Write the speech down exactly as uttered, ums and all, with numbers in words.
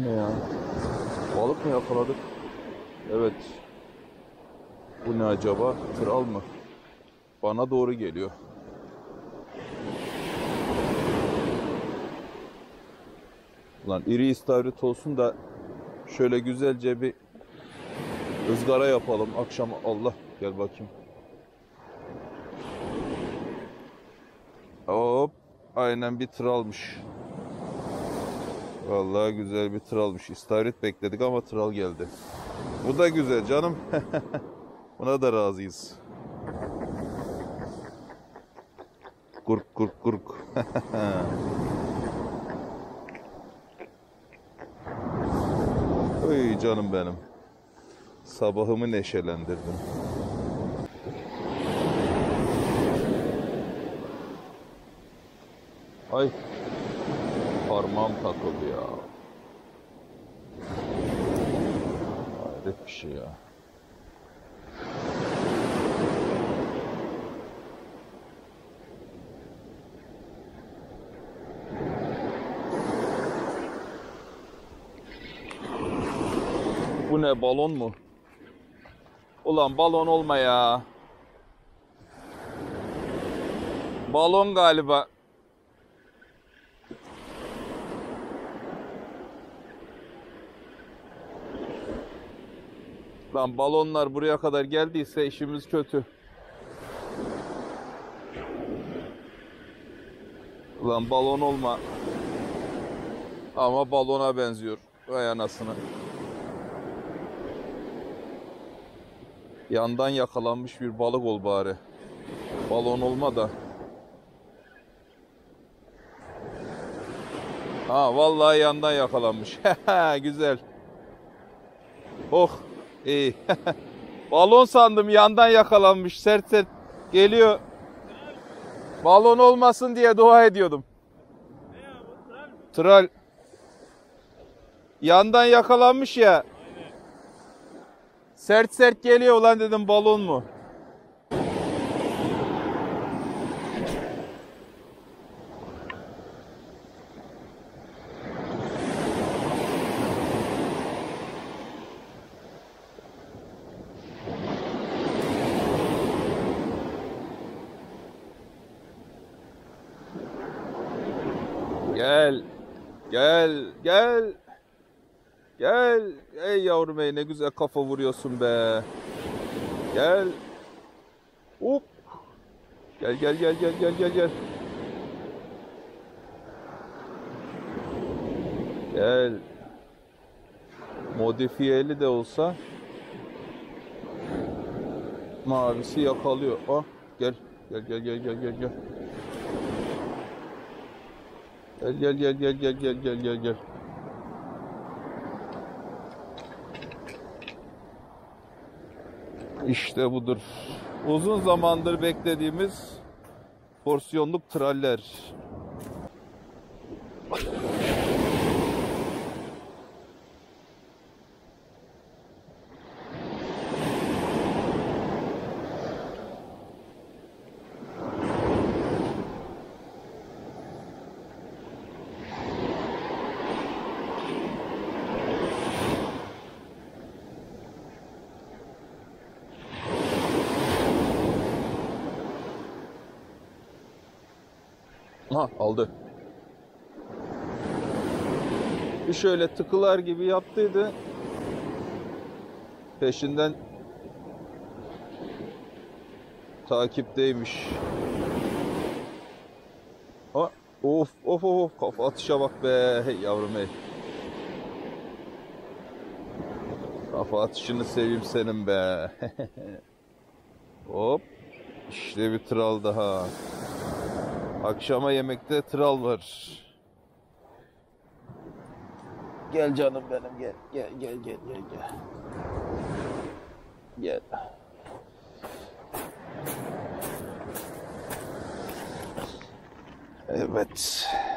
O ne ya? Balık mı yakaladık? Evet. Bu ne acaba? Kral mı? Bana doğru geliyor. Lan iri istavrit olsun da şöyle güzelce bir ızgara yapalım akşam. Allah, gel bakayım. Hop, aynen bir tır almış. Vallahi güzel bir tır almış. İstavrit bekledik ama tral geldi. Bu da güzel canım. Buna da razıyız. Kurk kurk kurk. Oy canım benim. Sabahımı neşelendirdin. Ay. Parmağım takıldı ya. Hayret bir şey ya. Bu ne, balon mu? Ulan balon olma ya. Balon galiba. Lan balonlar buraya kadar geldiyse işimiz kötü. Ulan balon olma. Ama balona benziyor. Vay anasını. Yandan yakalanmış bir balık ol bari. Balon olma da. Ha vallahi yandan yakalanmış. Güzel. Oh iyi. Balon sandım, yandan yakalanmış. Sert sert geliyor. Balon olmasın diye dua ediyordum. Tral. Yandan yakalanmış ya. Sert sert geliyor, ulan dedim balon mu? Gel. Gel. Gel. Gel. Ey yavrum ey, ne güzel kafa vuruyorsun be. Gel. Hop. Gel gel gel gel gel gel gel. Gel. Modifiyeli de olsa mavisi yakalıyor. Ah, gel. Gel gel gel gel gel gel. Gel gel gel gel gel gel gel gel gel. İşte budur. Uzun zamandır beklediğimiz porsiyonluk traller. Ha, aldı. Bir şöyle tıkılar gibi yaptıydı. Peşinden takipteymiş. Ha, of of of, kafa atışa bak be. Hey yavrum hey. Kafa atışını seveyim senin be. Hop. İşte bir tral daha. Akşama yemekte tral var. Gel canım benim, gel. Gel gel gel gel gel. Gel. Evet.